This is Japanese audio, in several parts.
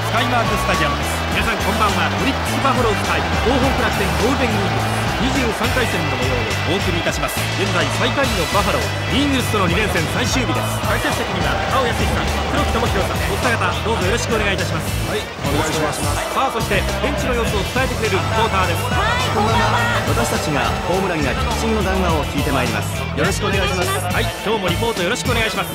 スカイマークスタジアムです。皆さんこんばんは。オリックスバファローズ対東北楽天ゴールデンイーグルス23回戦の模様をお送りいたします。現在最下位のバファロー、イーグルスとの2連戦最終日です。解説席には青康さん、黒木智弘さん、お二方どうぞよろしくお願いいたします。 はい、お願いします。 さあそしてベンチの様子を伝えてくれるリポーターです。 はい、こんばんは。 私たちがホームランがピッチングの談話を聞いてまいります。よろしくお願いします。 はい、今日もリポートよろしくお願いします。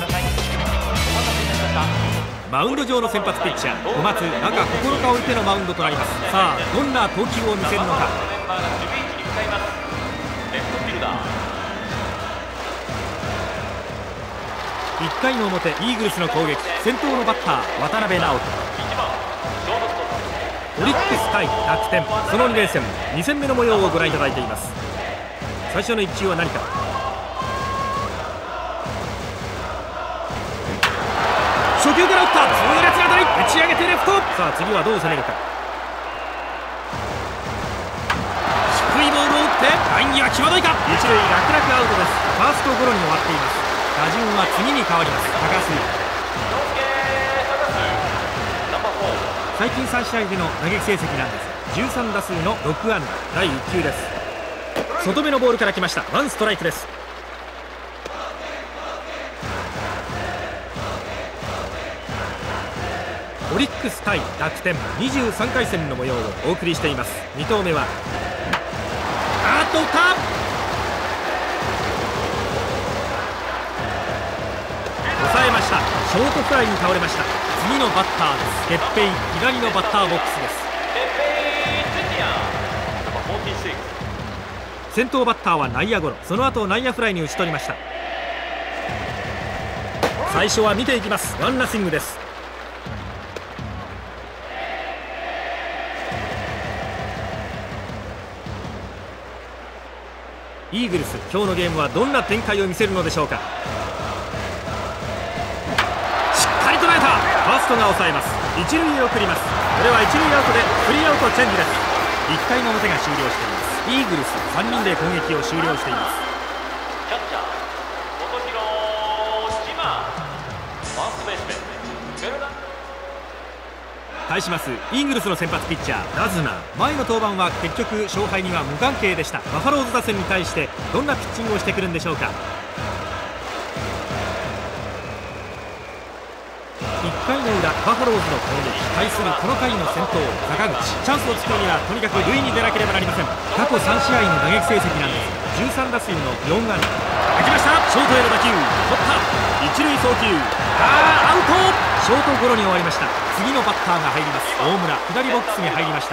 マウンド上の先発ピッチャー小松、中9日置いてのマウンドとなります。さあどんな投球を見せるのか。1回の表イーグルスの攻撃、先頭のバッター渡辺直人。オリックス対楽天、その2連戦2戦目の模様をご覧いただいています。最初の1球は何か。初球から打った、痛烈な当たり、打ち上げてレフト。さあ次はどう攻めるか。低いボールを打ってライン際際どいか。一塁楽々アウトです。ファーストゴロに終わっています。打順は次に変わります。高杉、最近3試合での打撃成績なんです。13打数の6安打、第1球です。外目のボールから来ました。ワンストライクです。オリックス対楽天23回戦の模様をお送りしています。2投目は打った、抑えました。ショートフライに倒れました。次のバッターです。鉄平、左のバッターボックスです。先頭バッターは内野ゴロ、その後内野フライに打ち取りました。最初は見ていきます。ワンナッシングです。イーグルス、今日のゲームはどんな展開を見せるのでしょうか。しっかり捉えた。ファーストが抑えます。一塁へ送ります。これは一塁アウトでスリーアウトチェンジです。1回の表が終了しています。イーグルス3人で攻撃を終了しています。 キャッチャー元広島、ファーストベースメンベルナ。 対しますイーグルスの先発ピッチャーラズナー、前の登板は結局勝敗には無関係でした。バファローズ打線に対してどんなピッチングをしてくるんでしょうか。1回の裏バファローズの攻撃、対するこの回の先頭坂口、チャンスを作るにはとにかく塁に出なければなりません。過去3試合の打撃成績なんです。13打数の4安打。打ちました。ショートへの打球、取った、一塁送球、アウト。ショートゴロに終わりました。次のバッターが入ります。大村、左ボックスに入りました。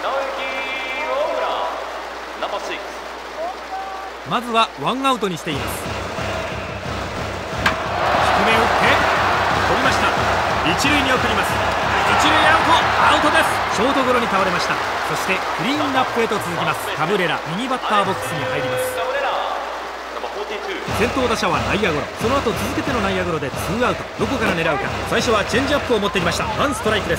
まずはワンアウトにしています。低めを打って取りました。一塁に送ります。一塁アウトです。ショートゴロに倒れました。そしてクリーンナップへと続きます。カブレラ、右バッターボックスに入ります。先頭打者は内野ゴロ、その後続けての内野ゴロでツーアウト。どこから狙うか。最初はチェンジアップを持ってきました。ワンストライクです。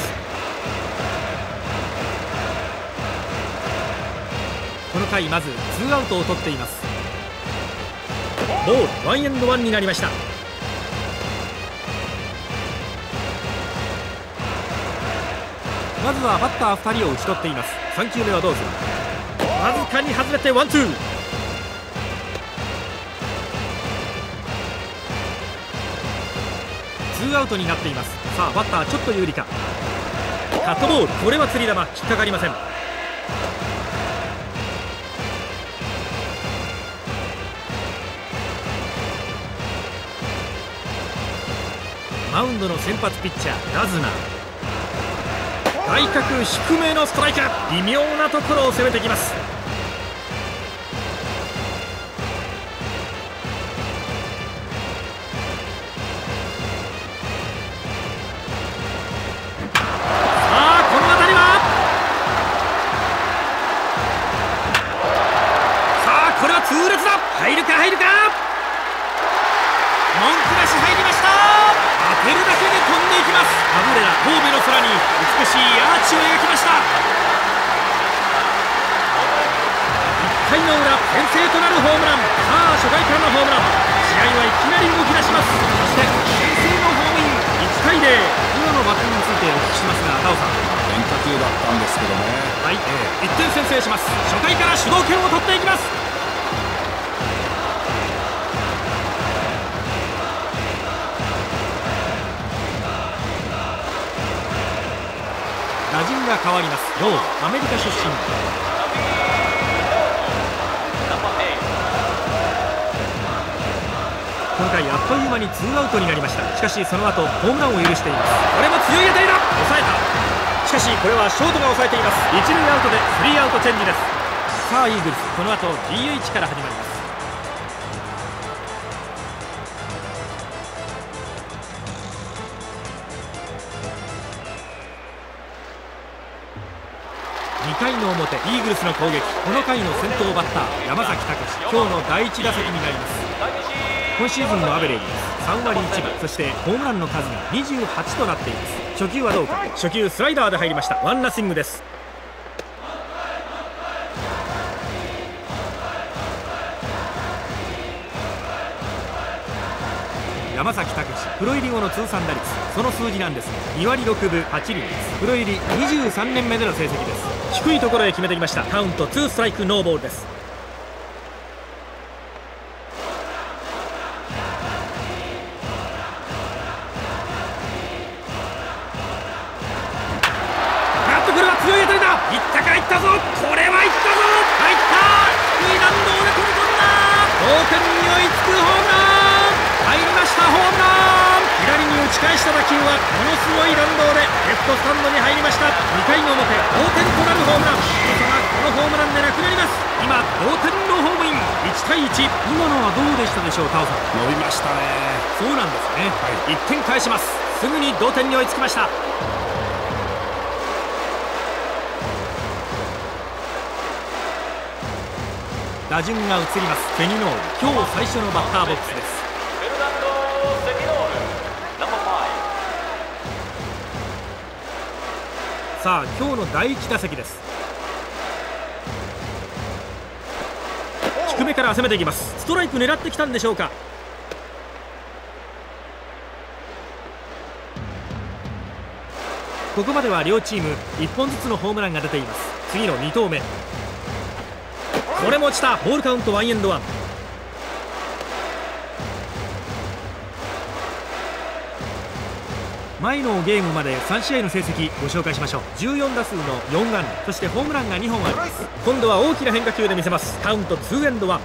この回まずツーアウトを取っています。ボール、ワンエンドワンになりました。まずはバッター2人を打ち取っています。3球目はどうする。わずかに外れてワンツー。ツーアウトになっています。さあバッターちょっと有利か。カットボール、これは釣り球、引っかかりません。マウンドの先発ピッチャーラズナー、外角低めのストライク、微妙なところを攻めてきます。入るか文句なし、入りました。当てるだけで飛んでいきます。カブレラ、神戸の空に美しいアーチを描きました。1回の裏、先制となるホームラン。さあ初回からのホームラン、試合はいきなり動き出します。そして先制のホームイン。1対0。今のバッティングについてお聞きしますが、タオさん。 変化球だったんですけどね。 はい、1点先制します。初回から主導権を取っていきます。打順が変わります。ロー、アメリカ出身。この回あっという間にツーアウトになりました。しかしその後ホームランを許しています。これも強い当たりだ。抑えた。しかしこれはショートが抑えています。一塁アウトでスリーアウトチェンジです。さあイーグルス、この後 DH から始まります。2回の表、イーグルスの攻撃。この回の先頭バッター山崎拓司、今日の第1打席になります。今シーズンのアベレージです3割1分、そしてホームランの数が28となっています。初球はどうか。初球スライダーで入りました。ワンナッシングです。山崎拓司、プロ入り後の通算打率、その数字なんですが2割6分8厘です。プロ入り23年目での成績です。低いところへ決めてきました。カウント2ストライクノーボールです。これは強い当たりだ。いったかいったぞ。これはいったぞ。入った。低い弾道で飛び込んだ。同点に追いつくホームラン。入りました。ホームラン。左に打ち返した打球はものすごい弾道でレフトスタンドに入りました。2回の表、同点となるホームラン。その差がこのホームランでなくなります。今同点のホームイン。1対1。今のはどうでしたでしょう、タオさん。 伸びましたね。 そうなんですね、1点返します。すぐに同点に追いつきました。打順が移ります。セニノール、今日最初のバッターボックスです。さあ今日の第1打席です。低めから攻めていきます。ストライク狙ってきたんでしょうか。ここまでは両チーム1本ずつのホームランが出ています。次の2投目、これも落ちた。ボールカウント1エンド1。前のゲームまで3試合の成績ご紹介しましょう。14打数の4安打、そしてホームランが2本あります。今度は大きな変化球で見せます。カウント2エンド1。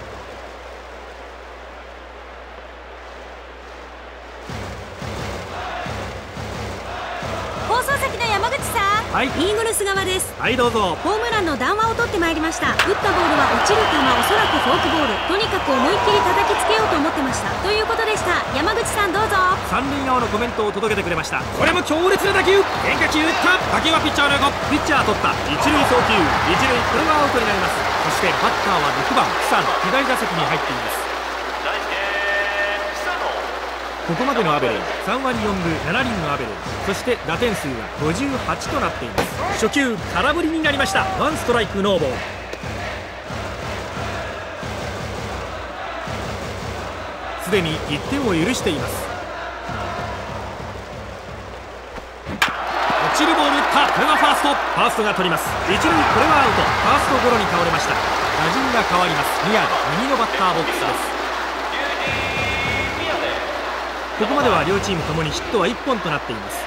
放送席の山口さん、 はい、 イーグルス側です。 はい、どうぞ。 ホームランの談話を取ってまいりました。打ったボールは落ちる球、おそらくフォークボール。とにかく思いっきり叩きつけようと思ってましたということでした。山口さんどうぞ。 三塁側のコメントを届けてくれました。これも強烈な打球。変化球打った。打球はピッチャーの横。ピッチャー取った。一塁送球。一塁、これはアウトになります。そしてバッターは6番草野、左打席に入っています。ここまでのアベレージ3割4分7厘のアベレージ、そして打点数は58となっています。初球空振りになりました。ワンストライクノーボール。すでに1点を許しています。落ちるボール打った。これはファースト。ファーストが取ります。一塁、これはアウト。ファーストゴロに倒れました。打順が変わります。宮城、右のバッターボックスです。ここまでは両チームともにヒットは1本となっています。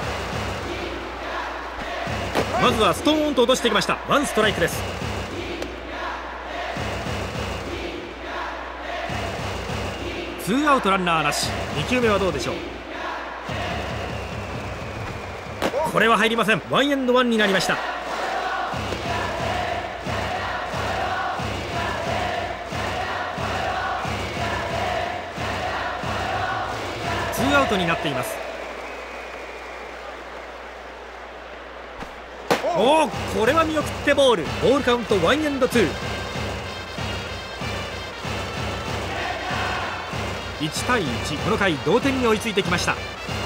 まずはストーンと落としてきました。ワンストライクです。ツーアウトランナーなし。2球目はどうでしょう。これは入りません。ワンエンドワンになりました。ツーアウトになっています。おお、これは見送ってボール。ボールカウントワンエンドツー。1対1、この回同点に追いついてきました。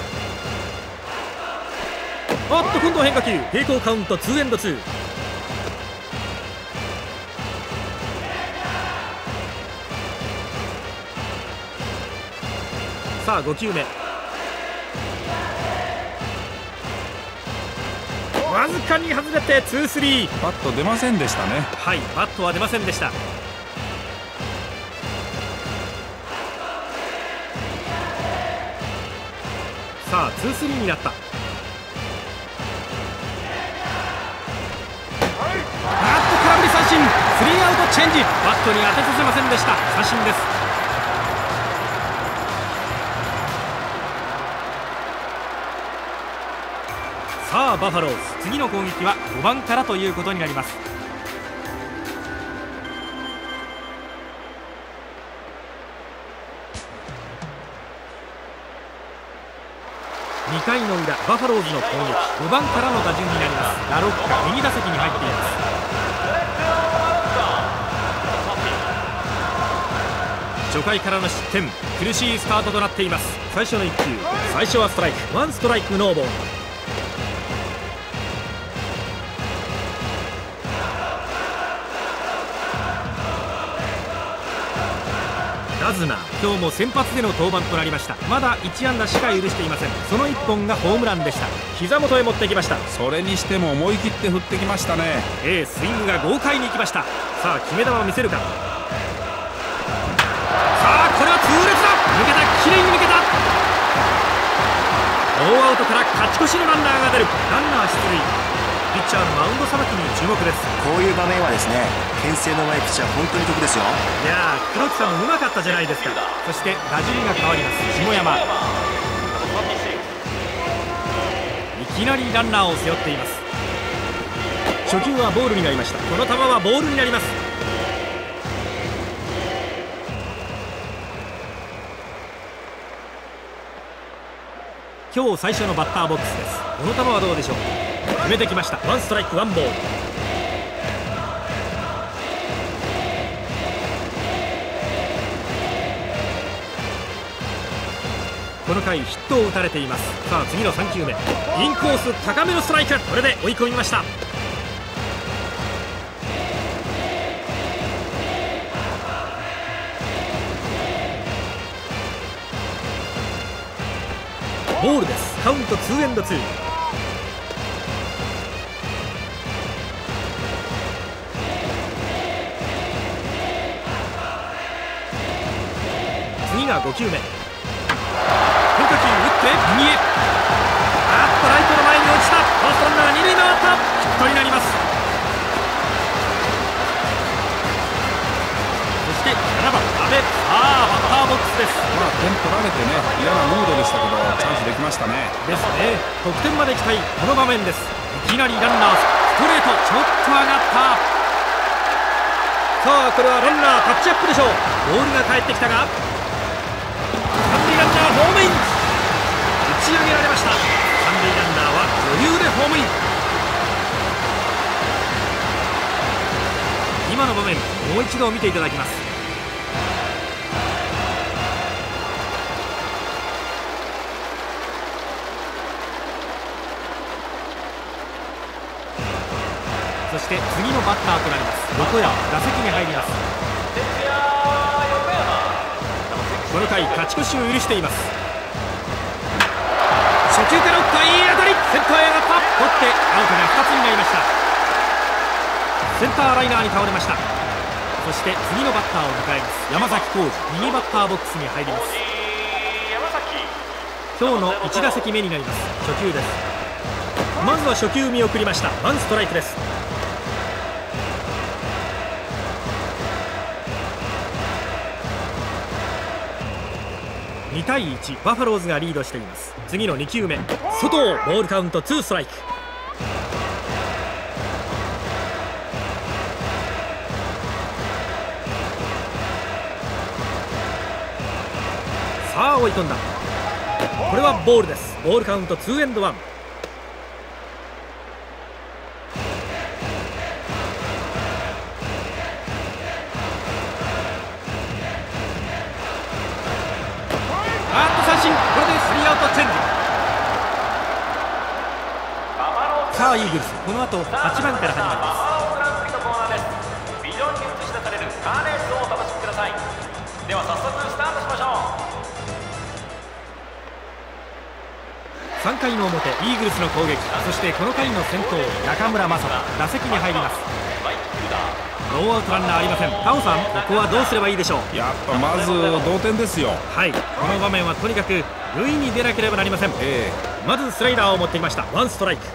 おっと、今度は変化球。平行カウント2エンド2。さあ5球目。 わずかに外れてツースリー。 バット出ませんでしたね。 はい、バットは出ませんでした。さあツースリーになった。空振り三振、スリーアウトチェンジ。バットに当てさせませんでした。三振です。さあバファローズ、次の攻撃は5番からということになります。2回の裏、バファローズの攻撃、5番からの打順になります。ラロッカ右打席に入っています。初回からの失点、苦しいスタートとなっています。最初の1球、最初はストライク、ワンストライクノーボール。ラズナー、今日も先発での登板となりました。まだ1安打しか許していません。その1本がホームランでした。膝元へ持ってきました。 それにしても思い切って振ってきましたね。 スイングが豪快にいきました。さあ決め球を見せるか。さあこれは痛烈だ。抜けた、きれいに抜けた。ノーアウトから勝ち越しのランナーが出る。ランナー出塁。ピッチャーのマウンドさばきに注目です。 こういう場面はですね、牽制のうまいピッチャー本当に得ですよ。 いやー、黒木さんもうまかったじゃないですか。そして打順が変わります。下山、いきなりランナーを背負っています。初球はボールになりました。この球はボールになります。今日最初のバッターボックスです。この球はどうでしょう。決めてきました。ワンストライクワンボール。この回ヒットを打たれています。さあ次の3球目、インコース高めのストライク。これで追い込みました。ボールです。カウント2エンド2。次が5球目、変化球打って右へ。ライトの前に落ちた。ファーストランナー二塁回った。ヒットになります。そして7番阿部。さあバッターボックスです。 点取られてね、嫌なムードでしたけどチャンスできましたね。 ですね。得点まで期待。この場面です。いきなりランナーストレート、ちょっと上がった。さあこれはランナータッチアップでしょう。ボールが返ってきたが、三塁ランナーホームイン。打ち上げられました。三塁ランナーは余裕でホームイン。今の場面もう一度見ていただきます。そして次のバッターとなります横山、打席に入ります。この回勝ち越しを許しています。初球から打ったいい当たり、センターへ上がった。取ってアウトが2つになりました。センターライナーに倒れました。そして次のバッターを迎えます。山崎浩二、右バッターボックスに入ります。今日の1打席目になります。初球です。まずは初球見送りました。ワンストライクです。2対1、バファローズがリードしています。次の2球目、外をボールカウント2ストライク。さあ追い込んだ。これはボールです。ボールカウント2エンド1。三振。これでスリーアウトチェンジ。さあイーグルス、この後8番から始まります。 ビジョンに映し出されるカーレースをお楽しみください。では早速スタートしましょう。 3回の表イーグルスの攻撃、そしてこの回の先頭中村正人打席に入ります。ノーアウトランナーありません。タオさん、ここはどうすればいいでしょう。 やっぱまず同点ですよ。 はい、この場面はとにかく塁に出なければなりません。まずスライダーを持ってきました。ワンストライク。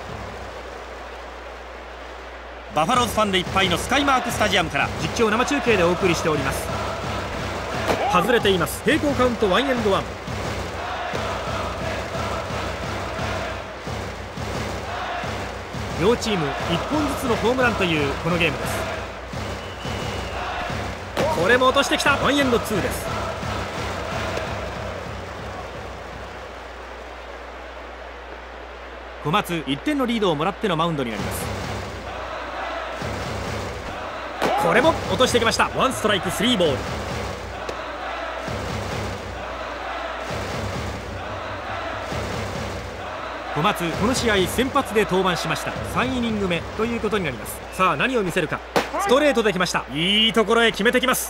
バファローズファンでいっぱいのスカイマークスタジアムから実況生中継でお送りしております。外れています。平行カウント1エンド1。両チーム1本ずつのホームランというこのゲームです。これも落としてきた。1エンド2です。小松1点のリードをもらってのマウンドになります。これも落としてきました。ワンストライク3ボール。小松この試合先発で登板しました。3イニング目ということになります。さあ何を見せるか。ストレートできました。いいところへ決めてきます。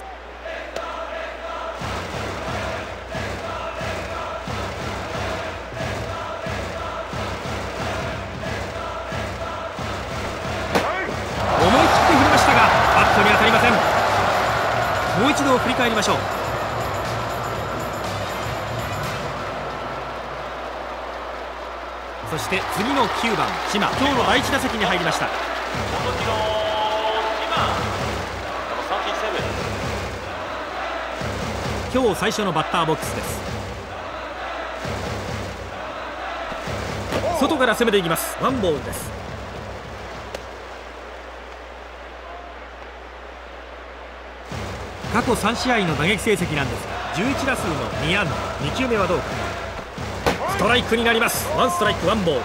思い切って振りましたがバットに当たりません。もう一度振り返りましょう。そして次の9番島、今日の第1打席に入りました。今日最初のバッターボックスです。外から攻めていきます。ワンボールです。過去3試合の打撃成績なんですが11打数の2安打。2球目はどうか。ストライクになります。ワンストライクワンボール。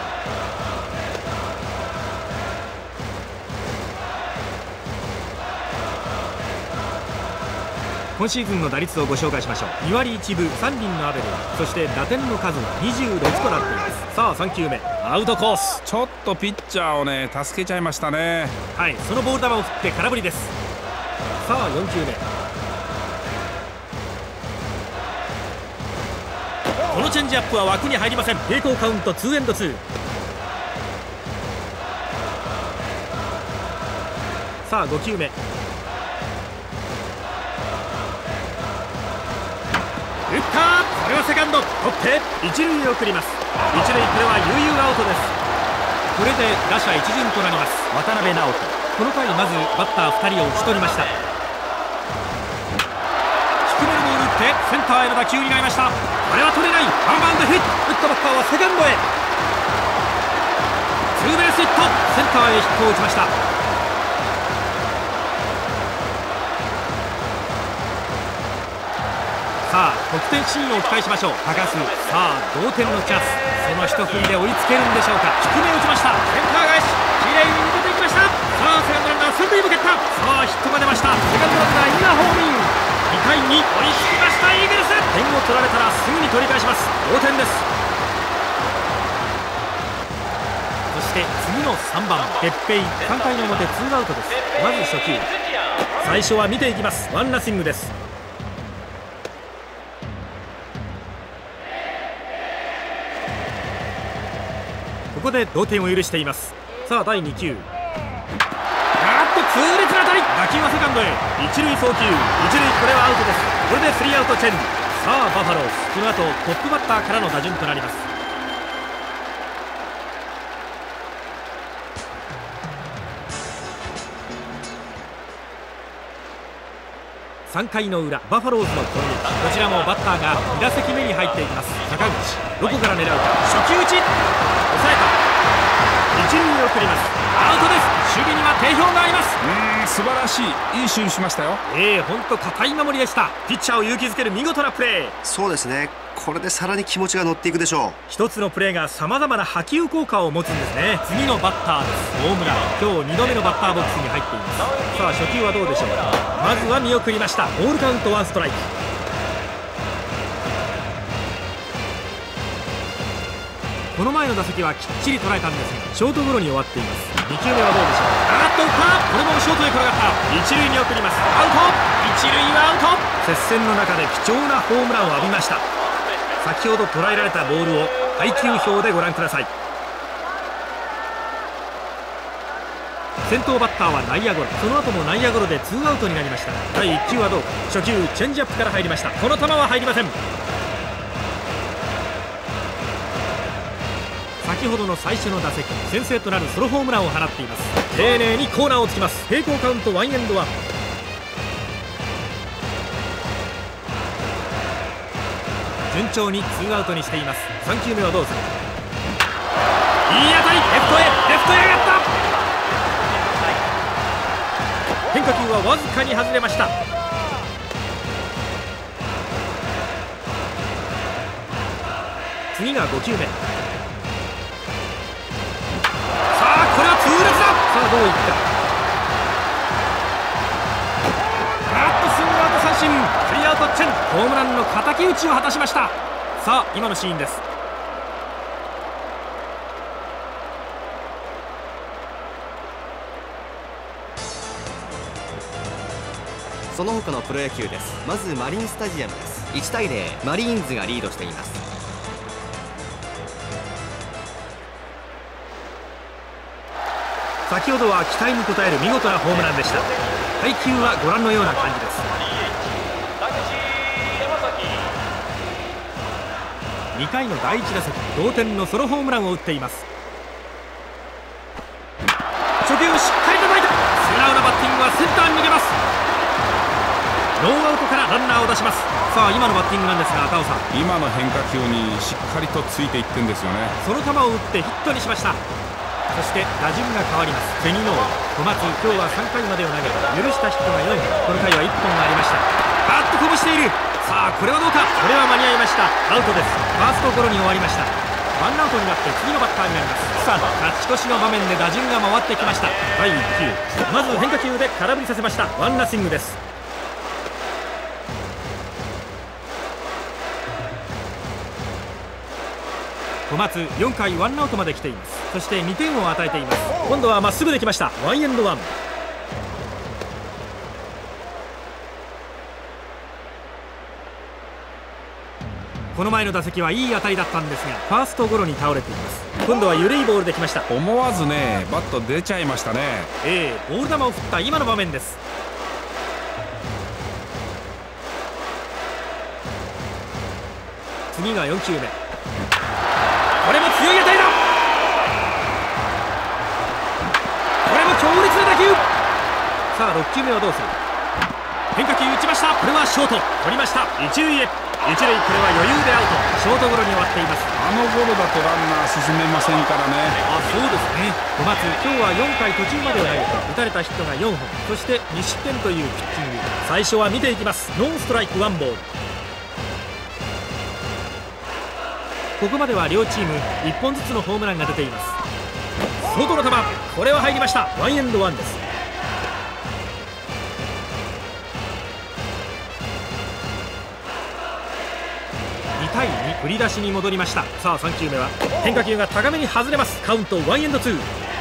今シーズンの打率をご紹介しましょう。2割1分3厘のアベレージ、そして打点の数は26となっています。さあ3球目アウトコース。 ちょっとピッチャーをね助けちゃいましたね。 はい、そのボール球を振って空振りです。さあ4球目、このチェンジアップは枠に入りません。平行カウント2エンド2。さあ5球目、打った。これはセカンド取って一塁へ送ります。一塁、これは悠々アウトです。これで打者一巡となります。渡辺直人、この回まずバッター2人を打ち取りました。低めのボール打ってセンターへの打球になりました。これは取れない。ワンバウンドヒット。打ったバッターはセカンドへ。ツーベースヒット。センターへヒットを打ちました。さあ得点シーンを期待しましょう。高須、さあ同点のチャンス。その一振りで追いつけるんでしょうか。低め打ちました。センター返しきれいに抜けていきました。さあセカンドランナー三塁向けた。さあヒットが出ました。セカンドランナー今ホームイン。2回に追いつきました。イーグルス点を取られたらすぐに取り返します。同点です。そして次の3番鉄平、3回の表ツーアウトです。まず初球、最初は見ていきます。ワンナッシングです。ここで同点を許しています。さあ第2球、痛烈な当たり。打球はセカンドへ。一塁送球、一塁、これはアウトです。これでスリーアウトチェンジ。さあバファローズ、この後トップバッターからの打順となります。3回の裏バファローズの攻撃、こちらもバッターが2打席目に入っていきます。坂口、どこから狙うか。初球打ち、抑えた。一塁に送ります。アウトです。守備には定評があります。 素晴らしい、いい守備しましたよ。 本当堅い守りでした。ピッチャーを勇気づける見事なプレー。 そうですね、これでさらに気持ちが乗っていくでしょう。 一つのプレーがさまざまな波及効果を持つんですね。次のバッターです。大村、今日2度目のバッターボックスに入っています。さあ初球はどうでしょうか。まずは見送りました。ボールカウント1ストライク。この前の打席はきっちり捉えたんですがショートゴロに終わっています。2球目はどうでしょう。打った。これもショートへ転がった。一塁に送ります。アウト。一塁はアウト。接戦の中で貴重なホームランを浴びました。先ほど捉えられたボールを配球表でご覧ください。先頭バッターは内野ゴロ、その後も内野ゴロで2アウトになりました。第1球はどうか。初球チェンジアップから入りました。この球は入りません。先ほどの最初の打席、先制となるソロホームランを放っています。丁寧にコーナーをつきます。平行カウント1エンド1。順調に2アウトにしています。3球目はどうぞ。いい当たり、レフトへ上がった。変化球はわずかに外れました。次が5球目。これは痛烈だ。さあどういった。スイングアウト三振、スリーアウトチェン。ホームランの敵討ちを果たしました。さあ今のシーンです。 その他のプロ野球です。まずマリンスタジアムです。1対0、マリーンズがリードしています。 先ほどは期待に応える見事なホームランでした。配球はご覧のような感じです。2回の第1打席、同点のソロホームランを打っています。初球しっかり叩いた。素直なバッティングはセンターに逃げます。ノーアウトからランナーを出します。さあ今のバッティングなんですが、赤尾さん、 今の変化球にしっかりとついていってるんですよね。 その球を打ってヒットにしました。そして打順が変わります。セニノー小松、今日は3回までを投げ許したヒットが4本、この回は1本がありました。バッとこぼしている。さあこれはどうか。これは間に合いました。アウトです。ファーストゴロに終わりました。ワンアウトになって次のバッターになります。さあ勝ち越しの場面で打順が回ってきました。第1球、まず変化球で空振りさせました。ワンナッシングです。小松4回ワンアウトまで来ています。そして2点を与えています。今度はまっすぐできました。ワンエンドワン。この前の打席はいい当たりだったんですが、ファーストゴロに倒れています。今度は緩いボールできました。 思わずね、バット出ちゃいましたね。 ボール球を振った今の場面です。次が4球目。これも強い当たりだ。これも強烈な打球。さあ6球目はどうする。変化球打ちました。これはショート取りました。一塁へ。一塁、これは余裕でアウト。ショートゴロに終わっています。 あのゴロだとランナー進めませんからね。 そうですね。小松今日は4回途中までを投げて打たれたヒットが4本、そして2失点というピッチング。最初は見ていきます。ノーストライクワンボール。ここまでは両チーム1本ずつのホームランが出ています。外の球、これは入りました。ワンエンドワンです。2対2、振り出しに戻りました。さあ3球目は変化球が高めに外れます。カウントワンエンドツー。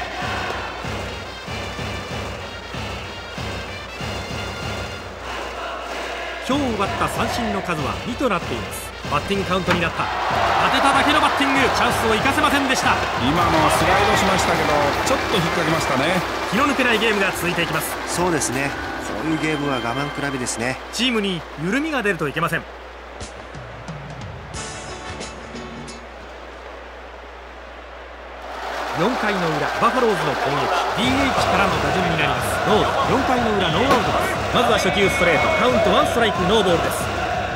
今日奪った三振の数は2となっています。バッティングカウントになった。当てただけのバッティング、チャンスを生かせませんでした。 今のはスライドしましたけど、ちょっと引っ掛けましたね。 気の抜けないゲームが続いていきます。 そうですね、こういうゲームは我慢比べですね。 チームに緩みが出るといけません。4回の裏、バファローズの攻撃、 DH からの打順になります。ノード、4回の裏ノーアウトです。まずは初球ストレート、カウントワンストライクノーボールです。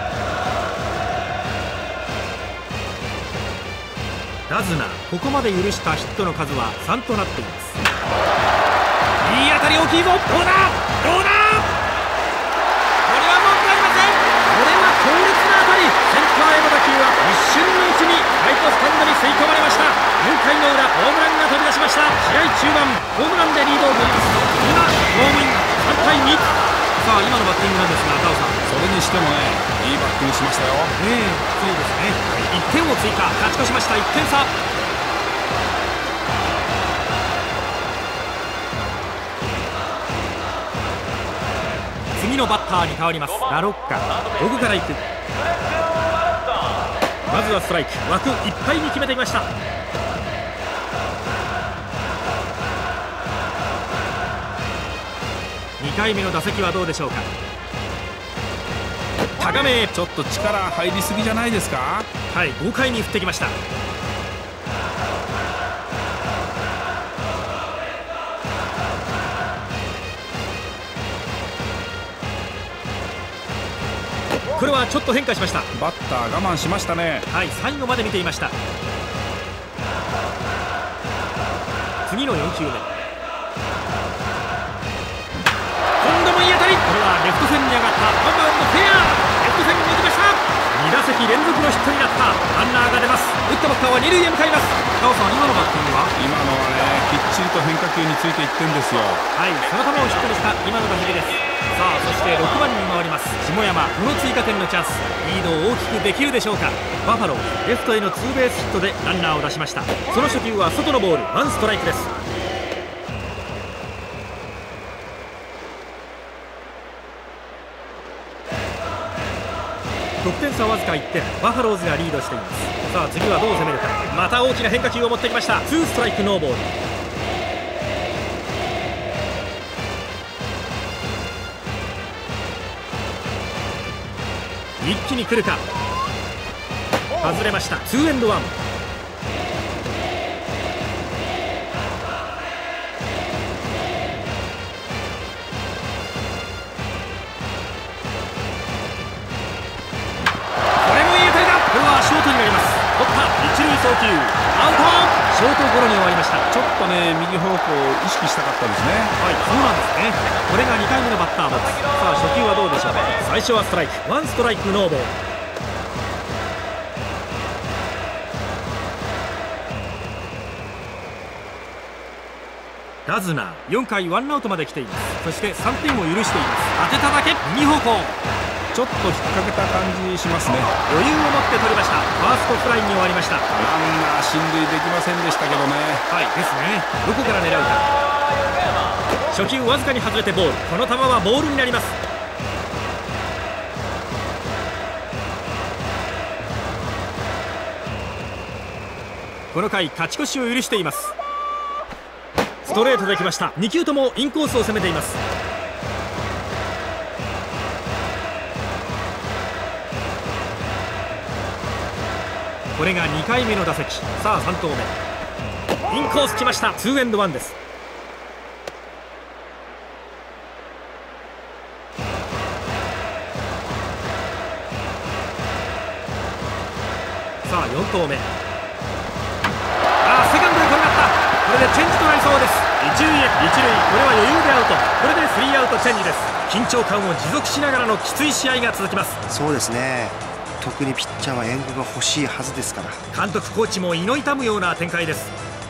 ラズナー、ここまで許したヒットの数は3となっています。いい当たり大きいぞ。どうだどうだ。これは問題ありません。これは強烈な当たり。センターへの打球は一瞬のうちにライトスタンドに吸い込まれました。4回の裏、ホームランが飛び出しました。試合中盤、ホームランでリードを取ります。今ホームイン、3対2。さあ今のバッティングなんですが、赤尾さん、 それにしてもね、いいバッティングしましたよ。 そうですね。1点を追加、勝ち越しました。1点差。次のバッターに変わります。ラロッカ、どこから行く。 まずはストライク、枠いっぱいに決めていました。2回目の打席はどうでしょうか。高めへ。 ちょっと力入りすぎじゃないですか。 はい、豪快に振ってきました。これはちょっと変化しました。 バッター我慢しましたね。 はい、最後まで見ていました。次の4球目、今度もいい当たり。これはレフト線に上がったワンバウンドフェア。レフト線に抜きました。2打席連続のヒットになった。ランナーが出ます。打ったバッターは2塁へ向かいます。高尾さん、今のバッティングは？ 今のはね、きっちりと変化球についていってんですよ。 はい、その球をヒットにした今の打席です。さあ、そして6番に回ります下山。この追加点のチャンス、リードを大きくできるでしょうか。バファローズ、レフトへのツーベースヒットでランナーを出しました。その初球は外のボール、ワンストライクです。得点差わずか1点、バファローズがリードしています。さあ、次はどう攻めるか。また大きな変化球を持ってきました。ツーストライクノーボール。一気に来るか。外れました。ツーエンドワン。これもいい当たりだ。これはショートになります。取った。一塁送球アウト。ショートゴロに終わりました。 ちょっとね、右方向を意識したかったですね。 はい、そうなんですね。これが2回目のバッターボックス。さあ、初球はどうでしょうか。最初はストライク、ワンストライクノーボール。ラズナー、4回ワンアウトまで来ています。そして3点を許しています。当てただけ、右方向。 ちょっと引っ掛けた感じしますね。 余裕を持って取りました。ファーストフライに終わりました。 ランナー進塁できませんでしたけどね。 はいですね。どこから狙うか。初球わずかに外れてボール。この球はボールになります。この回勝ち越しを許しています。ストレートできました。2球ともインコースを攻めています。これが2回目の打席。さあ、3投目、インコース来ました。ツーエンドワンです。さあ、4投目、セカンドに転がった。これでチェンジとなりそうです。一塁へ。一塁、これは余裕でアウト。これでスリーアウトチェンジです。緊張感を持続しながらのきつい試合が続きます。 そうですね。特にピッチャーは援護が欲しいはずですから。 監督コーチも胃の痛むような展開です。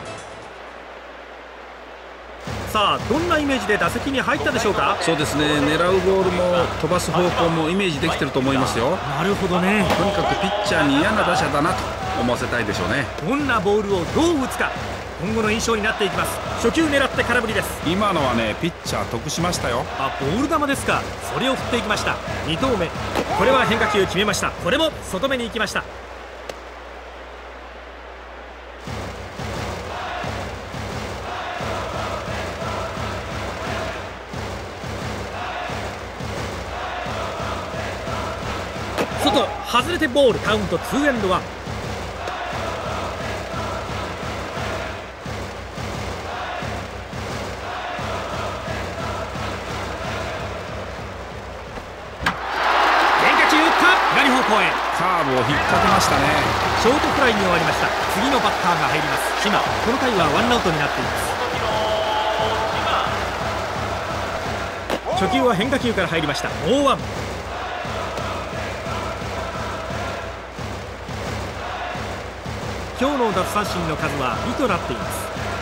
さあ、どんなイメージで打席に入ったでしょうか。 そうですね、狙うボールも飛ばす方向もイメージできてると思いますよ。 なるほどね。 とにかくピッチャーに嫌な打者だなと思わせたいでしょうね。 どんなボールをどう打つか、今後の印象になっていきます。初球狙って空振りです。 今のはね、ピッチャー得しましたよ。 ボール球ですか。それを振っていきました。2投目、これは変化球決めました。これも外目に行きました。外、外れてボール。カウントツーエンドワン。 カーブを引っ掛けましたね。 ショートフライに終わりました。次のバッターが入ります。島。この回はワンアウトになっています。初球は変化球から入りました。ノーワン。今日の奪三振の数は2となっています。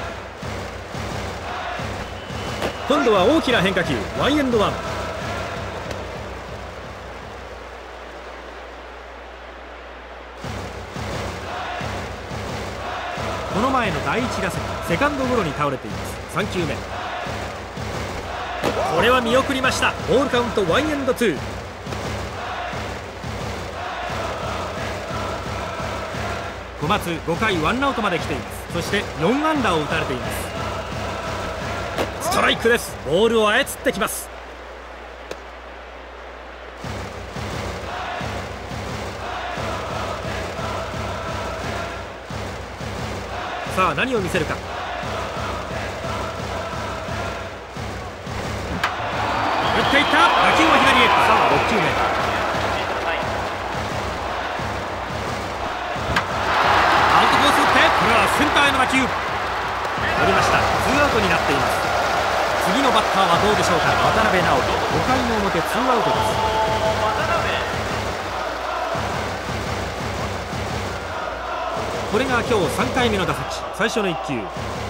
今度は大きな変化球、ワンエンドワン。この前の第1打席、セカンドゴロに倒れています。3球目、これは見送りました。ボールカウントワンエンドツー。 まず5回ワンアウトまで来ています。そして4安打を打たれています。ストライクです。ボールを操ってきます。さあ何を見せるか。打っていった。打球は左へ。さあ6球目。アウトコース打って、これはセンターへの打球。取りました。ツーアウトになっています。次のバッターはどうでしょうか。渡辺直人。5回の表ツーアウトです。これが今日3回目の打席。最初の1球。変化球。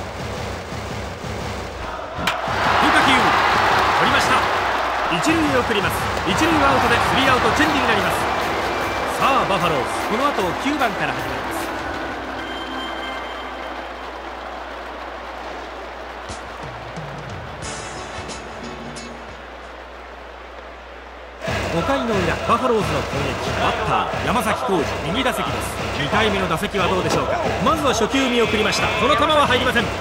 取りました。一塁へ送ります。一塁はアウトでスリーアウトチェンジになります。さあバファローズ、この後9番から始まります。5回の裏、バファローズの攻撃。バッター山崎浩二、右打席です。2回目の打席はどうでしょうか。まずは初球見送りました。この球は入りません。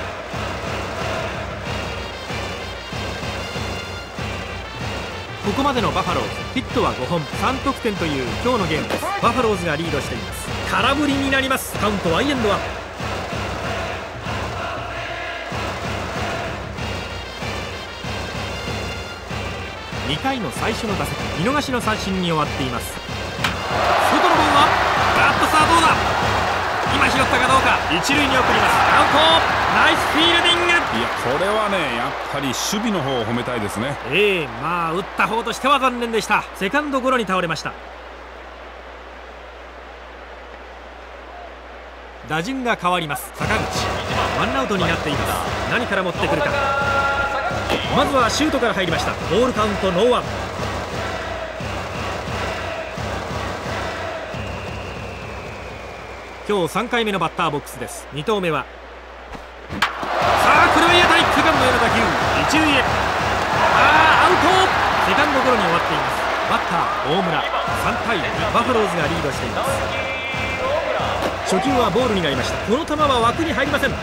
ここまでのバファローズ、ヒットは5本、3得点という今日のゲームです。バファローズがリードしています。空振りになります。カウントはエンドワン。2回の最初の打席、見逃しの三振に終わっています。外のボールはさあどうだ。今拾ったかどうか。一塁に送ります。アウト。ナイスフィールディング。いやこれはね、やっぱり守備の方を褒めたいですね。 まあ打った方としては残念でした。セカンドゴロに倒れました。打順が変わります。坂口、ワンアウトになっています。何から持ってくるか。まずはシュートから入りました。ボールカウントノーワン。今日3回目のバッターボックスです。2投目はさあこれはいい当たり。セカンドへの打球、一塁へ。アウト。セカンドゴロに終わっています。バッター大村。3対2、バファローズがリードしています。初球はボールになりました。この球は枠に入りません。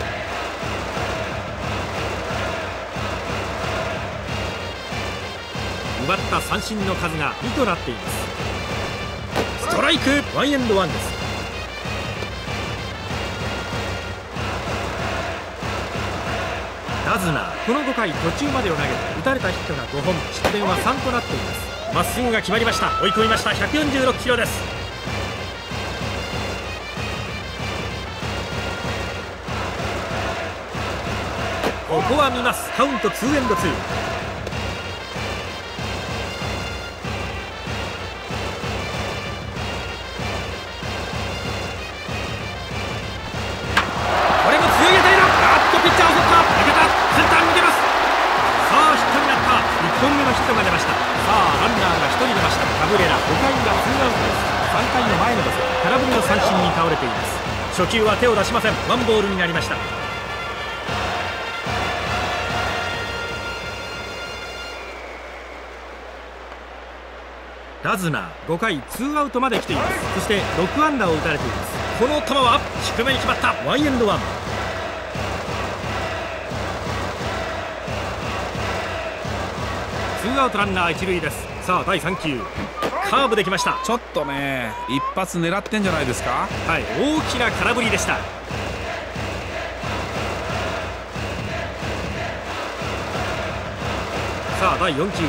奪った三振の数が2となっています。ストライク。ワンエンドワンです。ラズナー、この5回途中までを投げて打たれたヒットが5本、失点は3となっています。まっすぐが決まりました。追い込みました。146キロです。ここは見ます。カウント2エンド2。ピッチャーを襲った。抜けた。センターに抜けます。さあヒットになった。1本目のヒットが出ました。さあランナーが1人出ました。カブレラ。5回がツーアウトです。3回の前の打席、空振りの三振に倒れています。初球は手を出しません。ワンボールになりました。ラズナー、5回ツーアウトまで来ています。そして6安打を打たれています。この球は低めに決まった。ワンエンドワン。ツーアウトランナー一塁です。さあ第3球、カーブできました。 ちょっとね、一発狙ってんじゃないですか。 はい、大きな空振りでした。さあ第4球、外のボール打って、これ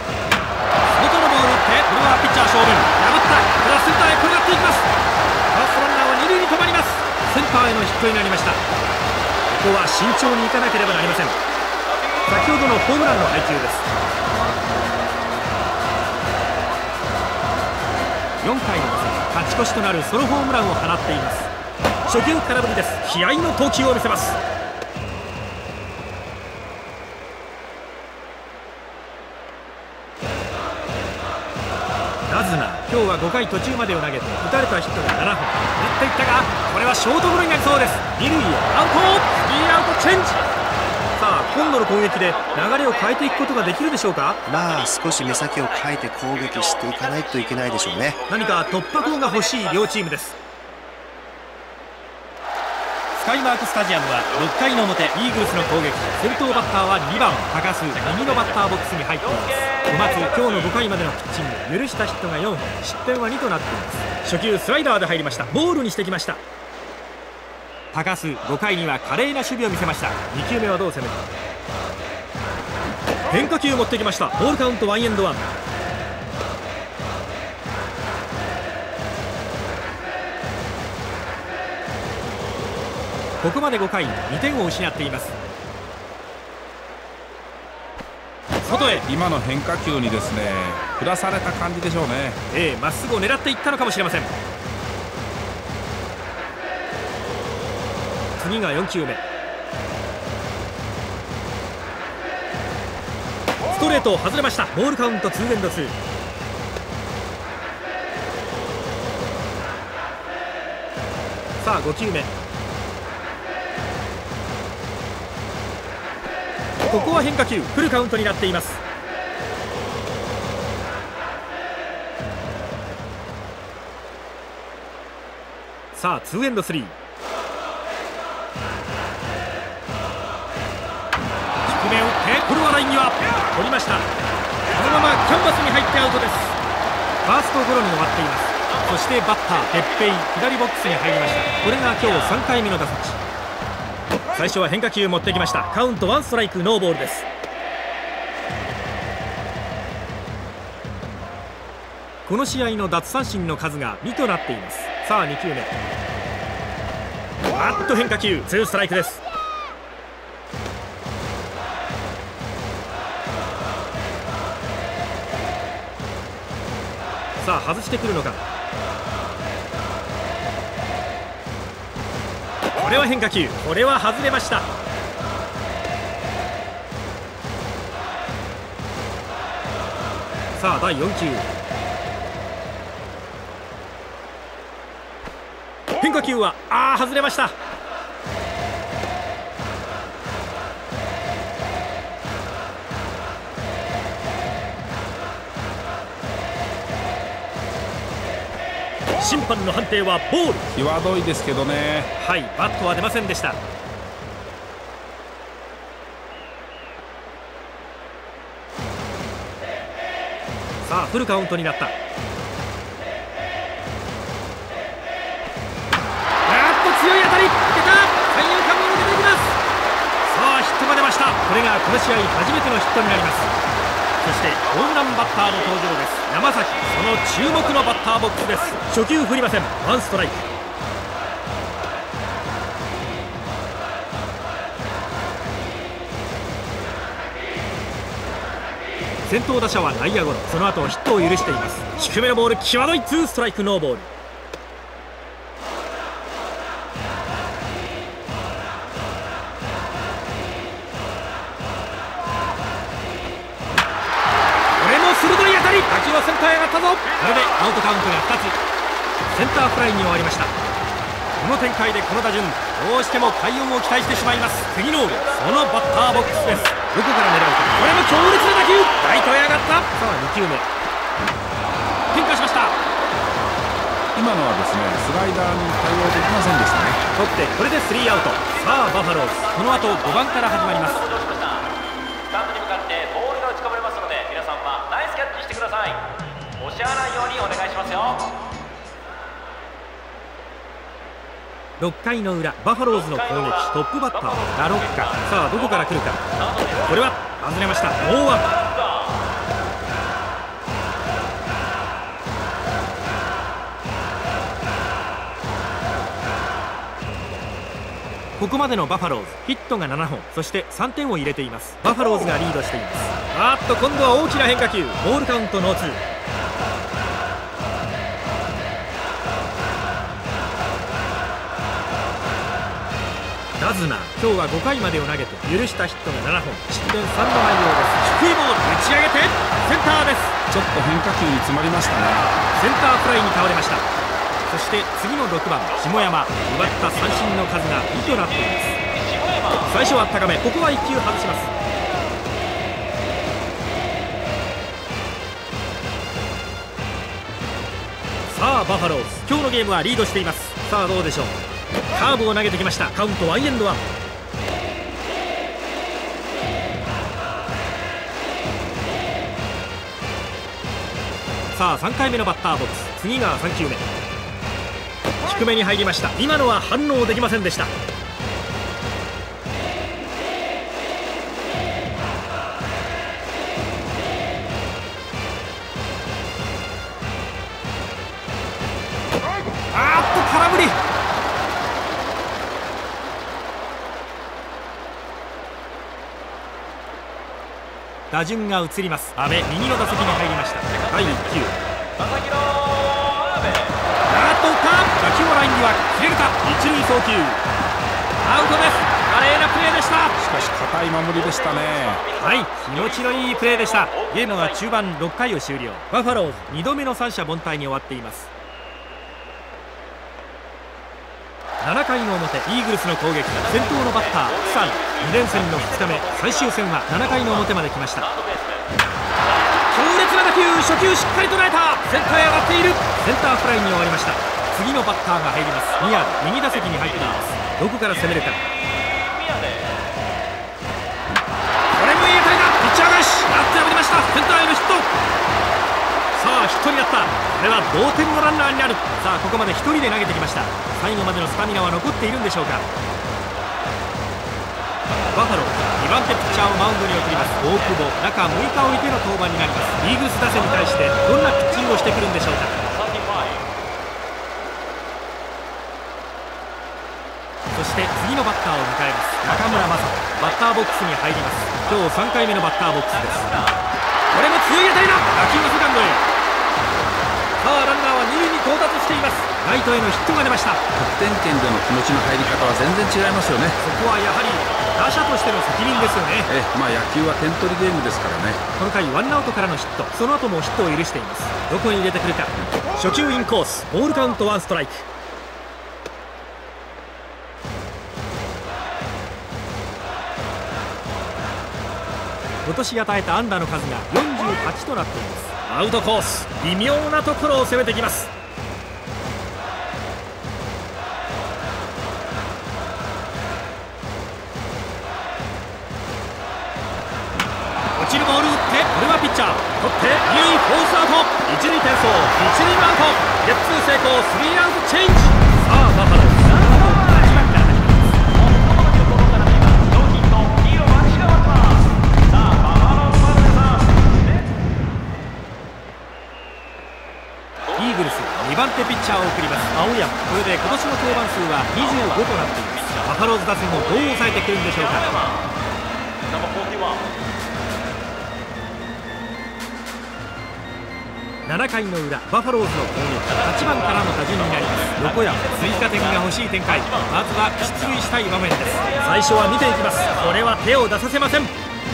はピッチャー正面。破った。これはセンターへ転がっていきます。ファーストランナーは二塁に止まります。センターへのヒットになりました。ここは慎重に行かなければなりません。先ほどのホームランの配球です。4回の勝ち越しとなるソロホームランを放っています。初球空振りです。気合の投球を見せます。ラズナー、今日は5回途中までを投げて打たれたヒットが7本。打っていったが、これはショートゴロになりそうです。二塁へアウト。スリーアウトチェンジ。さあ今度の攻撃で流れを変えていくことができるでしょうか。 まあ少し目先を変えて攻撃していかないといけないでしょうね。 何か突破口が欲しい両チームです。 スカイマークスタジアムは6回の表イーグルスの攻撃。先頭バッターは2番高須、右のバッターボックスに入っています。小松、今日の5回までのピッチング、許したヒットが4本、失点は2となっています。初球スライダーで入りました。ボールにしてきました。高須、5回には華麗な守備を見せました。2球目はどう攻めるか。変化球持ってきました。ボールカウント1エンド1。ここまで5回2点を失っています。外へ。 今の変化球にですね振らされた感じでしょうね。 まっすぐを狙っていったのかもしれません。次が4球目。ストレート外れました。ボールカウント2エンド2。さあ5球目。ここは変化球、フルカウントになっています。さあ2エンド3。低めを打ってこれはライン際取りました。このままキャンバスに入ってアウトです。ファーストゴロに終わっています。そしてバッター鉄平、左ボックスに入りました。これが今日3回目の打席。最初は変化球持ってきました。カウント1ストライクノーボールです。この試合の奪三振の数が2となっています。さあ2球目。変化球2ストライクです。さあ外してくるのか。これは変化球、これは外れました。さあ第4球。変化球は外れました。審判の判定はボール。 際どいですけどね。 はい、バットは出ませんでした。さあフルカウントになった。強い当たり、抜けた。三遊間を抜けていきます。さあヒットが出ました。これがこの試合初めてのヒットになります。そしてホームランバッターの登場です。山崎、その注目のバッターボックスです。初球振りません。ワンストライク。先頭打者は内野ゴロ。その後ヒットを許しています。低めのボール、際どい2ストライクノーボール。打球はセンターへ上がったぞ。これでアウトカウントが2つ。センターフライに終わりました。この展開でこの打順、どうしても快音を期待してしまいます。次のそのバッターボックスです。どこから狙うか。これも強烈な打球、ライトへ上がった。さあ2球目。変化しました。 今のはですねスライダーに対応できませんでしたね。 取ってこれで3アウト。さあバファローズ、この後5番から始まります。 スタンドに向かってボールが打ち込まれますので、皆さんはナイスキャッチしてください。押し合わないようにお願いしますよ。 6回の裏、バファローズの攻撃。トップバッターはラロッカ。さあどこから来るか。これは外れました。ノーワン。ここまでのバファローズ、ヒットが7本、そして3点を入れています。バファローズがリードしています。今度は大きな変化球。ボールカウントノーツー。ダズナー、今日は5回までを投げて許したヒットが7本、失点3の内容です。低いボール打ち上げてセンターです。 ちょっと変化球に詰まりましたね。 センターフライに倒れました。そして次の6番下山、奪った三振の数が2となっています。最初は高め、ここは1球外します。さあバファローズ、今日のゲームはリードしています。さあどうでしょう。 カーブを投げてきました。カウント1エンド1。さあ3回目のバッターボックス、次が3球目。低めに入りました。今のは反応できませんでした。空振り。打順が移ります。阿部、右の打席に入りました。第1球、打球のラインには切れるか。一塁送球、アウトです。華麗なプレーでした。 しかし堅い守りでしたね。 はい、気持ちのいいプレーでした。ゲームは中盤6回を終了。バファローズ2度目の三者凡退に終わっています。7回の表、イーグルスの攻撃。先頭のバッターサン、2連戦の2日目、最終戦は7回の表まで来ました。強烈な打球、初球しっかり捉えた。センターへ上がっている。センターフライに終わりました。次のバッターが入ります。宮部、右打席に入っています。どこから攻めるか。これもいい当たりだ。ピッチャー返し、ラット破りました。センターへのヒット。さあヒットになった。これは同点のランナーになる。さあここまで1人で投げてきました。最後までのスタミナは残っているんでしょうか。バファロー2番手ピッチャーをマウンドに送ります。大久保、中6日置いての登板になります。イーグルス打線に対してどんなピッチングをしてくるんでしょうか。そして次のバッターを迎えます。中村正人、バッターボックスに入ります。今日3回目のバッターボックスです。これも強い当たりだ。打球はセカンドへ。さあランナーは2塁に到達しています。ライトへのヒットが出ました。 得点圏での気持ちの入り方は全然違いますよね。 そこはやはり打者としての責任ですよね。 まあ野球は点取りゲームですからね。 この回ワンアウトからのヒット、その後もヒットを許しています。どこに入れてくるか。初球インコース、ボールカウント1ストライク。今年与えた安打の数が48となっています。アウトコース、微妙なところを攻めてきます。落ちるボール打って、これはピッチャー取って2塁フォースアウト。1塁転送、1塁アウト。ゲッツー成功、スリーアウトチェンジ。さあバファローズ8番から始まります。イーグルス2番手ピッチャーを送ります。青山、これで今年の登板数は25となっています。バファローズ打線をどう抑えてくるんでしょうか。7回の裏、バファローズの攻撃、8番からの打順になります。横山、追加点が欲しい展開。まずは出塁したい場面です。最初は見ていきます。これは手を出させません。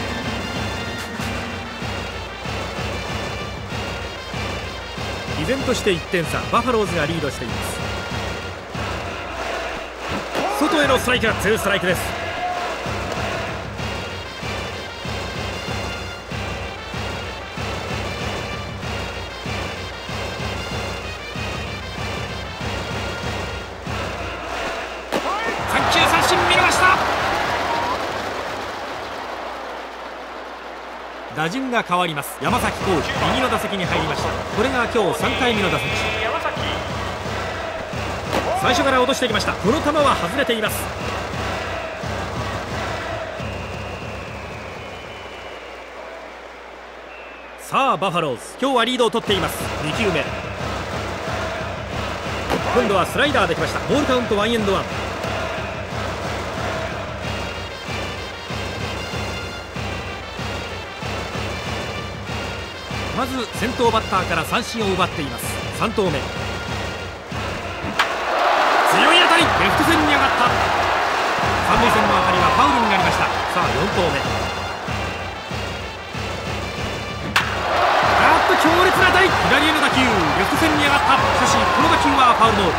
依然として1点差、バファローズがリードしています。外へのストライク、2ストライクです。3球三振、見逃した。打順が変わります。山崎浩二、右の打席に入りました。これが今日3回目の打席。最初から落としてきました。この球は外れています。さあバファローズ、今日はリードを取っています。2球目、今度はスライダーできました。ボールカウント1エンド1。まず先頭バッターから三振を奪っています。3投目、強い当たり、レフト線に上がった。三塁線の当たりはファウルになりました。さあ4投目、強烈な当たり、左への打球、レフト線に上がった。しかしこの打球はファウルボール。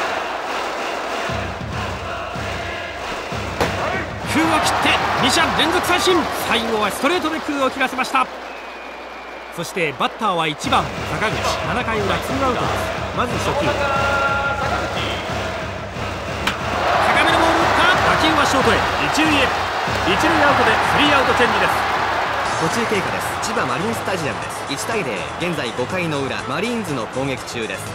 空を切って2者連続三振。最後はストレートで空を切らせました。そしてバッターは1番坂口。7回裏ツーアウトです。まず初球、 ショートへ、一塁へ。一塁アウトでスリーアウトチェンジです。 途中経過です。千葉マリンスタジアムです。1対0、現在5回の裏、マリーンズの攻撃中です。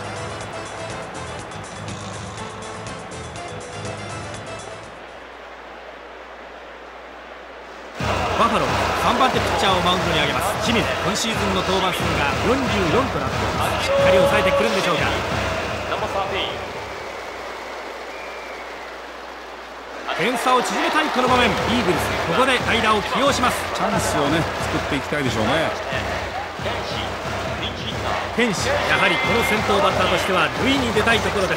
バファローズ3番手ピッチャーをマウンドに上げます。清水、今シーズンの登板数が44となっています。しっかり抑えてくるんでしょうか。点差を縮めたいこの場面、イーグルスここで代打を起用します。 チャンスをね作っていきたいでしょうね。 天使、やはりこの先頭バッターとしては塁に出たいところです。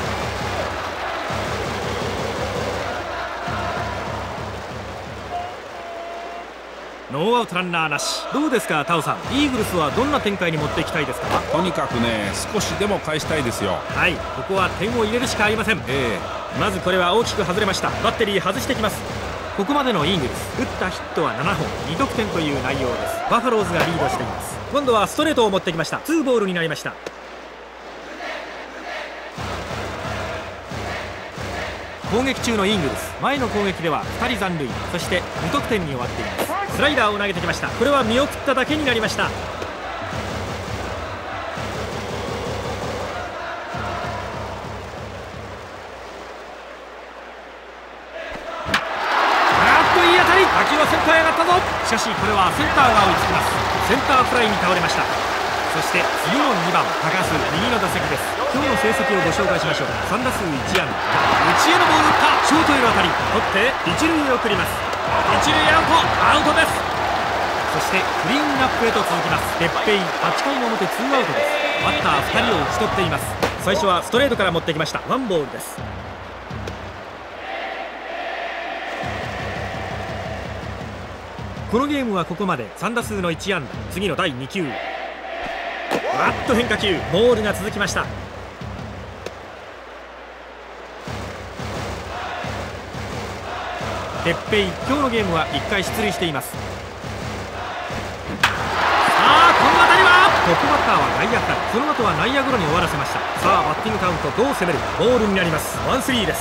ノーアウトランナーなし。どうですかタオさん、イーグルスはどんな展開に持っていきたいですか。 とにかくね少しでも返したいですよ。 はい、ここは点を入れるしかありません。まずこれは大きく外れました。バッテリー外してきます。ここまでのイーグルス、打ったヒットは7本、2得点という内容です。バファローズがリードしています。今度はストレートを持ってきました。2ボールになりました。攻撃中のイーグルス、前の攻撃では2人残塁、そして無得点に終わっています。スライダーを投げてきました。これは見送っただけになりました。打球はセンターへ上がったぞ。しかしこれはセンターが追いつきます。センターフライに倒れました。そして次の2番高須、右の打席です。今日の成績をご紹介しましょう。3打数1安打、内へのボール打った。ショートへの当たり、取って一塁へ送ります。一塁アウトです。そしてクリーンナップへと続きます。鉄平、8回の表ツーアウトです。バッター2人を打ち取っています。最初はストレートから持ってきました。ワンボールです。このゲームはここまで3打数の1安打。次の第2球、わっと変化球、ボールが続きました。鉄平、今日のゲームは1回出塁しています。さあこの当たりはトップバッターは外野フライ、その後は内野ゴロに終わらせました。さあバッティングカウントどう攻める。ボールになります。ワンスリーです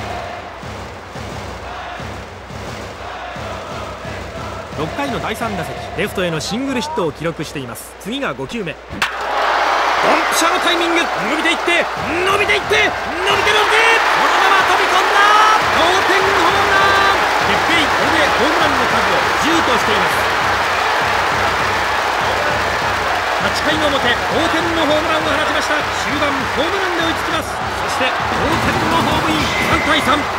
。6回の第3打席、レフトへのシングルヒットを記録しています。次が5球目、ドンピシャのタイミング、伸びていって伸びていって伸びてこのまま飛び込んだ。同点ホームラン。鉄平、これでホームランの数を10としています。8回の表、同点のホームランを放ちました。終盤ホームランで追いつきます。そして同点のホームイン、3対3。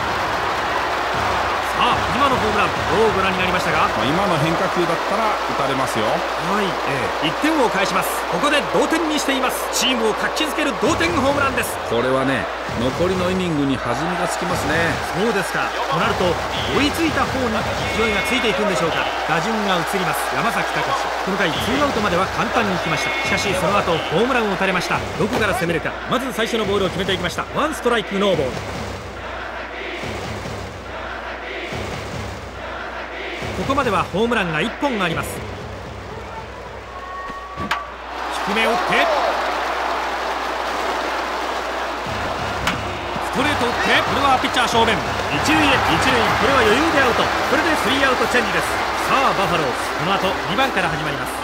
さあ今のホームランどうご覧になりましたか。 今の変化球だったら打たれますよ。 はい、1点を返します。ここで同点にしています。チームを活気づける同点ホームランです。 これはね残りのイニングに弾みがつきますね。 そうですか。となると追いついた方に勢いがついていくんでしょうか。打順が移ります。山崎隆、この回ツーアウトまでは簡単にいきました。しかしその後ホームランを打たれました。どこから攻めるか。まず最初のボールを決めていきました。ワンストライクノーボール。ここまではホームランが1本あります。低めを打ってストレートを打って、これはピッチャー正面、一塁へ、一塁、これは余裕でアウト。これでスリーアウトチェンジです。さあバファローズ、この後2番から始まります。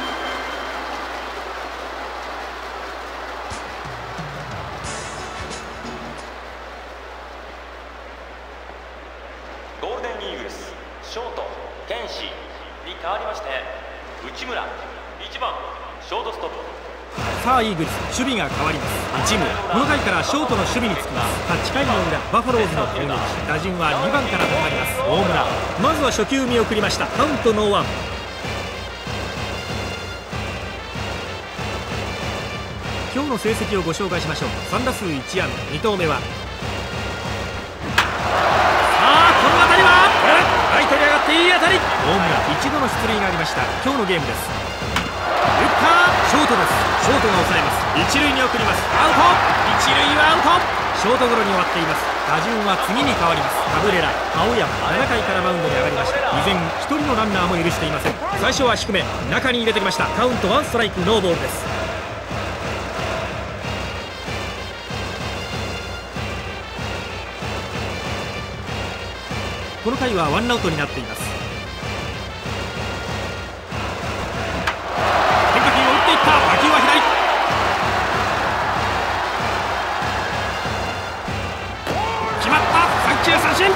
ゴールデンイーグルスショート天使に変わりまして、内村1番ショートストップ。 さあイーグルス、守備が変わります。内村、この回からショートの守備につきます。8回の裏、バファローズの攻撃、打順は2番から始まります。大村、まずは初球見送りました。カウントノーワン。今日の成績をご紹介しましょう。3打数1安打、2投目はこの当たりはライトに上がっていい当たり。大村、一度の出塁がありました。今日のゲームです。打ったショートです。ショートが抑えます。一塁に送ります。アウト。一塁はアウト。ショートゴロに終わっています。打順は次に変わります。カブレラ、青山、7回からマウンドに上がりました。依然1人のランナーも許していません。最初は低め、中に入れてきました。カウント1ストライクノーボールです。 この回はワンアウトになっています。変化球を打っていった。打球は左。決まった。3球三振。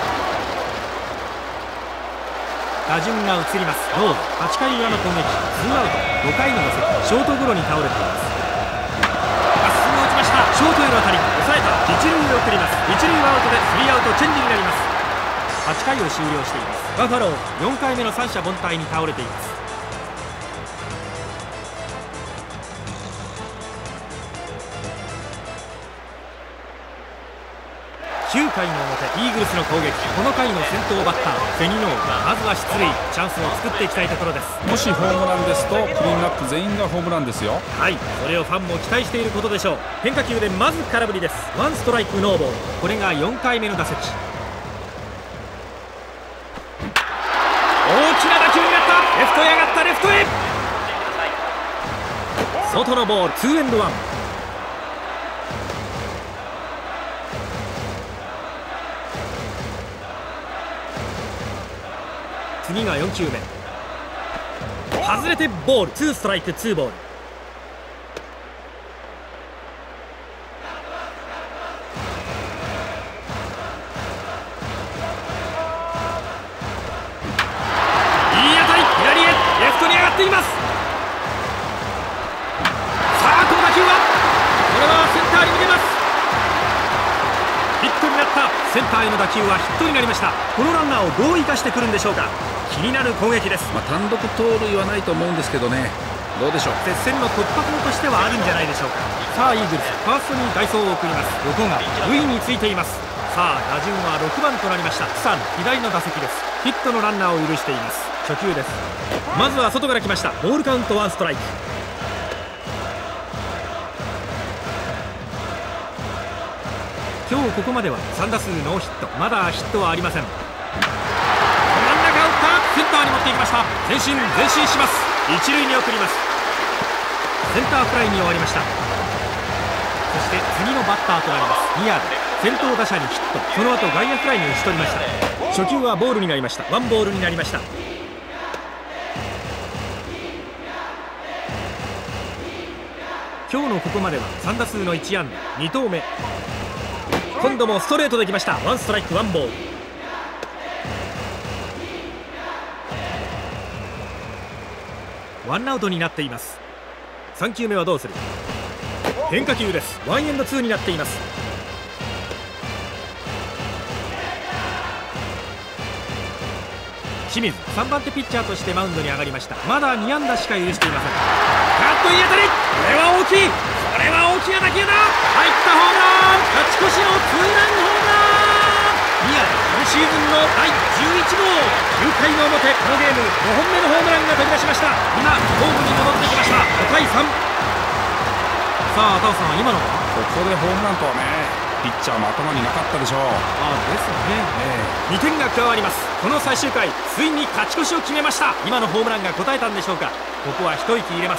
打順が移ります。ロード8回裏の攻撃、ツーアウト。5回の打席、ショートゴロに倒れています。まっすぐ打ちました。ショートへの当たり、抑えた。一塁へ送ります。一塁はアウトでスリーアウトチェンジになります。8回を終了しています。バファロー4回目の三者凡退に倒れています。9回の表、イーグルスの攻撃。この回の先頭バッターフェニノー、まずは出塁。チャンスを作っていきたいところです。 もしホームランですとクリーンアップ全員がホームランですよ。 はい、それをファンも期待していることでしょう。変化球でまず空振りです。ワンストライクノーボール。これが4回目の打席。大きな打球になった。レフトへ上がった。レフトへ外のボール。ツーエンドワン。次が4球目。外れてボール。ツーストライクツーボール。いい当たり。左へレフトに上がっています。さあこの打球は、これはセンターに抜けます。ヒットになった。センターへの打球はヒットになりました。このランナーをどう生かしてくるんでしょうか。気になる攻撃です。 単独盗塁はないと思うんですけどね、どうでしょう。 接戦の突破口としてはあるんじゃないでしょうか。さあイーグルス、ファーストに代走を送ります。横が塁についています。さあ打順は6番となりました。サン左の打席です。ヒットのランナーを許しています。初球です。まずは外から来ました。ボールカウントワンストライク。今日ここまでは3打数ノーヒット。まだヒットはありません。センターに持っていきました。前進前進します。一塁に送ります。センターフライに終わりました。そして次のバッターとなりますニアード。先頭打者にヒット。その後外野フライに打ち取りました。初球はボールになりました。ワンボールになりました。今日のここまでは3打数の1安打2投目。今度もストレートできました。ワンストライクワンボール。ワンアウトになっています。3球目はどうする。変化球です。ワンエンドツーになっています。清水3番手ピッチャーとしてマウンドに上がりました。まだ2安打しか許していません。カットいい当たり。これは大きい。これは大きな打球だ。入ったホームラン。勝ち越しのツーランホームラン。宮今シーズンの第11号。9回の表、このゲーム5本目のホームランが飛び出しました。今ホームに戻ってきました。5対3。さあ赤尾さん、今のはここでホームランとはね、ピッチャーも頭になかったでしょう。 ですね、2点が加わります。この最終回ついに勝ち越しを決めました。今のホームランが応えたんでしょうか。ここは一息入れます。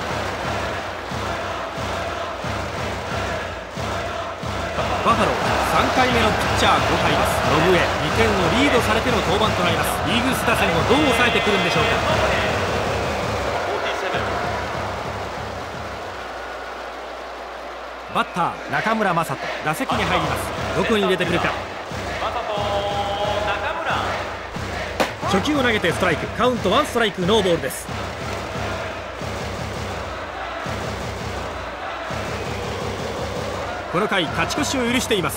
バファロー3回目のピッチャー5回です。ロブエ2点をリードされての登板となります。イーグルス打線をどう抑えてくるんでしょうか。バッター中村正人、打席に入ります。どこに入れてくるか。初球を投げてストライク。カウントワンストライクノーボールです。この回勝ち越しを許しています。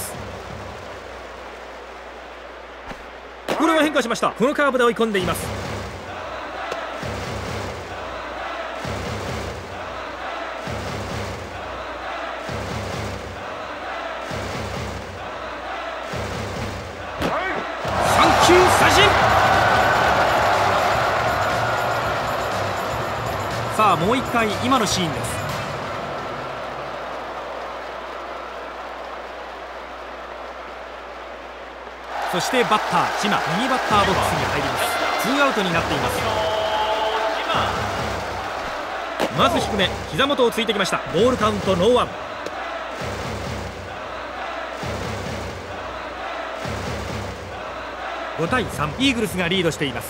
これは変化しました。このカーブで追い込んでいます。3球三振。さあもう1回今のシーンです。そしてバッター千葉右バッターボックスに入ります。ツーアウトになっています。まず低め膝元をついてきました。ボールカウントノーワン。 5対3、イーグルスがリードしています。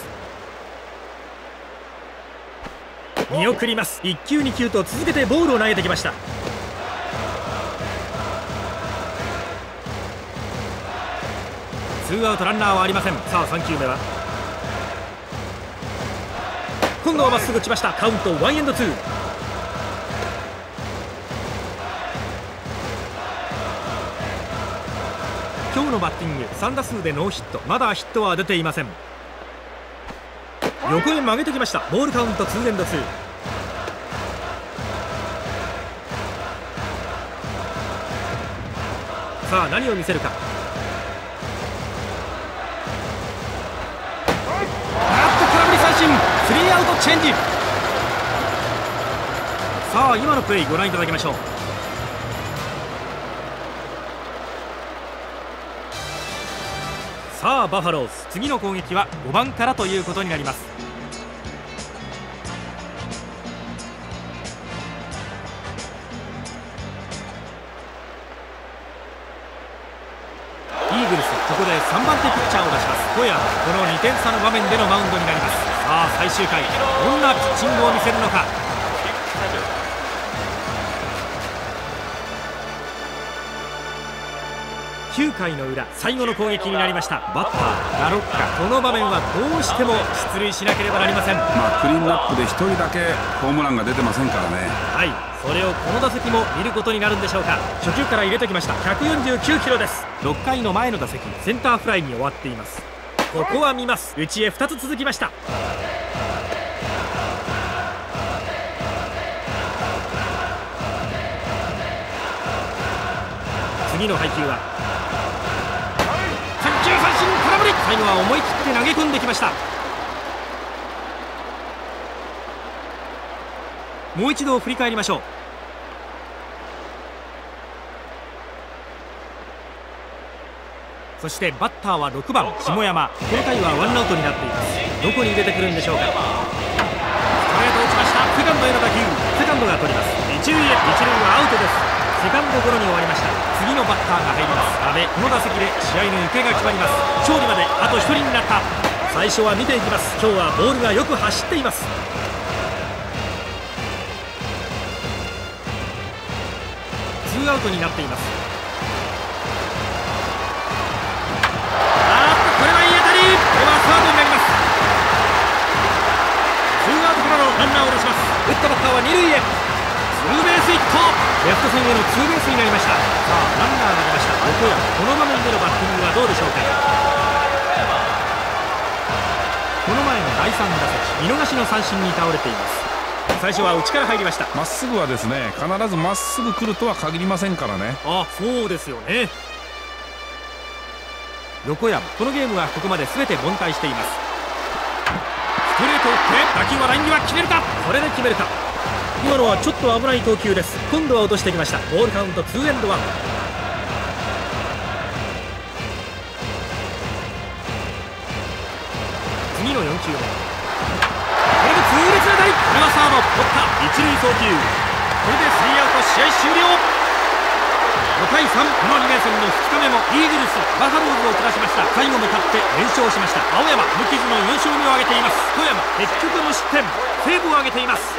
見送ります。1球2球と続けてボールを投げてきました。ツーアウトランナーはありません。さあ3球目は今度はまっすぐ打ちました。カウント1&2。今日のバッティング3打数でノーヒット、まだヒットは出ていません。横へ曲げてきました。ボールカウント 2&2。さあ何を見せるか。空振り三振、スリーアウトチェンジ。さあ今のプレーご覧いただきましょう。さあバファローズ、次の攻撃は5番からということになります。イーグルス、ここで3番手ピッチャーを出します。小山、この2点差の場面でのマウンドになります。さあ最終回、どんなピッチングを見せるのか。9回の裏、最後の攻撃になりました。バッターラロッカ、この場面はどうしても出塁しなければなりません。 クリーンアップで1人だけホームランが出てませんからね。 はい、それをこの打席も見ることになるんでしょうか。初球から入れてきました。149キロです。6回の前の打席、センターフライに終わっています。ここは見ます。内へ2つ続きました。次の配球は三球三振、空振り。最後は思い切って投げ込んできました。もう一度振り返りましょう。そしてバッターは6番下山。この回はワンアウトになっています。どこに出てくるんでしょうか。ストレート打ちました。セカンドへの打球、セカンドが取ります。一塁へ、一塁はアウトです。セカンドゴロに終わりました。次のバッターが入ります。阿部、この打席で試合の行方が決まります。勝利まであと1人になった。最初は見ていきます。今日はボールがよく走っています。ツーアウトになっています。これはいい当たり。これはサードになります。ツーアウトからのランナーを出します。打ったバッターは二塁へ。ツーベースヒット。レフト線へのツーベースになりました。さあランナーが出ました。横山、この場面でのバッティングはどうでしょうか。この前の第3打席、見逃しの三振に倒れています。最初は内から入りました。 まっすぐはですね、必ずまっすぐ来るとは限りませんからね。 そうですよね。横山、このゲームはここまで全て凡退しています。ストレートを打って打球はライン際、決めるか。これで決めるか。今のはちょっと危ない投球です。今度は落としてきました。ボールカウント 2&1。次の4球目、これで痛烈な当たり。これはサード取った。一塁送球。これで3アウト、試合終了。5対3、この2連戦の2日目もイーグルス、バファローズを下しました。最後も勝って連勝しました。青山、無傷の4勝目を挙げています。富山、結局無失点、セーブを挙げています。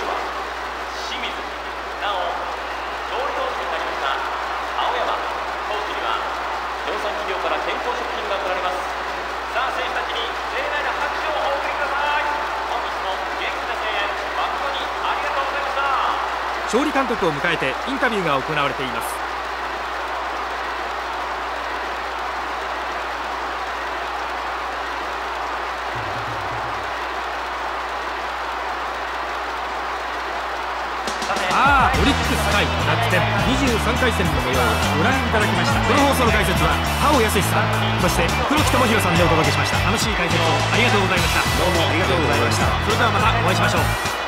勝利監督を迎えてインタビューが行われています。オリックス対楽天23回戦の模様をご覧いただきました。この放送の解説は田尾康さん、そして黒木智弘さんでお届けしました。楽しい解説をありがとうございました。 どうもありがとうございました。 それではまたお会いしましょう。